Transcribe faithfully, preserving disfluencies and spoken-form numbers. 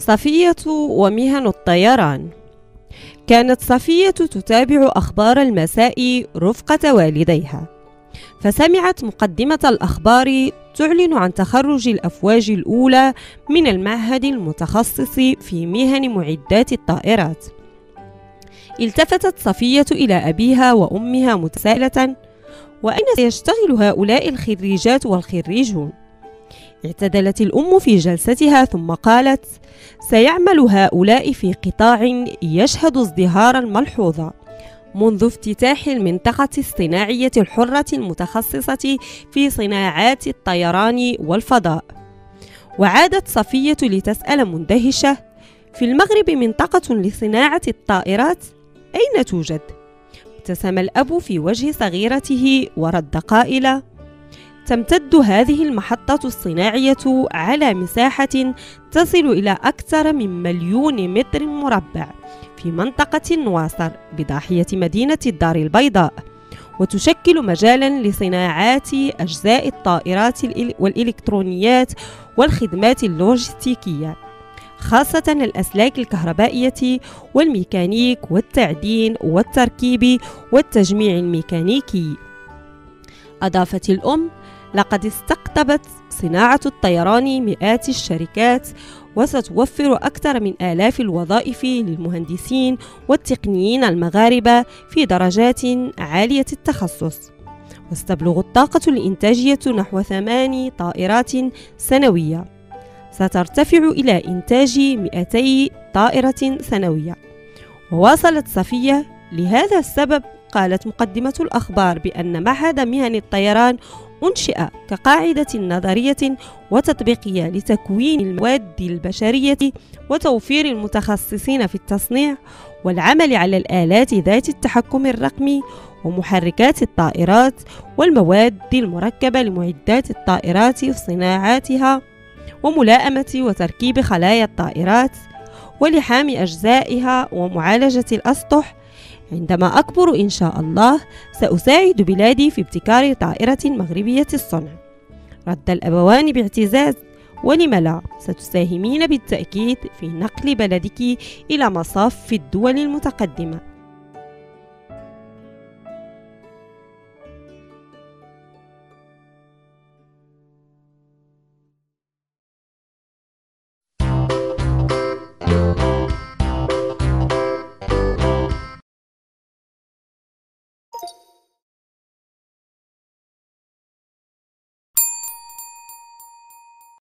صفية ومهن الطيران. كانت صفية تتابع أخبار المساء رفقة والديها، فسمعت مقدمة الأخبار تعلن عن تخرج الأفواج الأولى من المعهد المتخصص في مهن معدات الطائرات. التفتت صفية إلى أبيها وأمها متسائلة: وأين سيشتغل هؤلاء الخريجات والخريجون؟ اعتدلت الأم في جلستها ثم قالت: سيعمل هؤلاء في قطاع يشهد ازدهارا ملحوظا منذ افتتاح المنطقة الصناعية الحرة المتخصصة في صناعات الطيران والفضاء. وعادت صفية لتسأل مندهشة: في المغرب منطقة لصناعة الطائرات؟ أين توجد؟ ابتسم الأب في وجه صغيرته ورد قائلا: تمتد هذه المحطة الصناعية على مساحة تصل إلى أكثر من مليون متر مربع في منطقة نواصر بضاحية مدينة الدار البيضاء، وتشكل مجالا لصناعات أجزاء الطائرات والإلكترونيات والخدمات اللوجستيكية، خاصة الأسلاك الكهربائية والميكانيك والتعدين والتركيب والتجميع الميكانيكي. أضافت الأم: لقد استقطبت صناعة الطيران مئات الشركات، وستوفر أكثر من آلاف الوظائف للمهندسين والتقنيين المغاربة في درجات عالية التخصص. وستبلغ الطاقة الإنتاجية نحو ثماني طائرات سنوية، سترتفع إلى إنتاج مئتي طائرة سنوية. وواصلت صفية: لهذا السبب قالت مقدمة الأخبار بأن معهد مهن الطيران أنشئ كقاعدة نظرية وتطبيقية لتكوين المواد البشرية وتوفير المتخصصين في التصنيع والعمل على الآلات ذات التحكم الرقمي ومحركات الطائرات والمواد المركبة لمعدات الطائرات وصناعاتها وملائمة وتركيب خلايا الطائرات ولحام أجزائها ومعالجة الأسطح. عندما أكبر إن شاء الله سأساعد بلادي في ابتكار طائرة مغربية الصنع. رد الأبوان باعتزاز: ولم لا، ستساهمين بالتأكيد في نقل بلدك إلى مصاف الدول المتقدمة.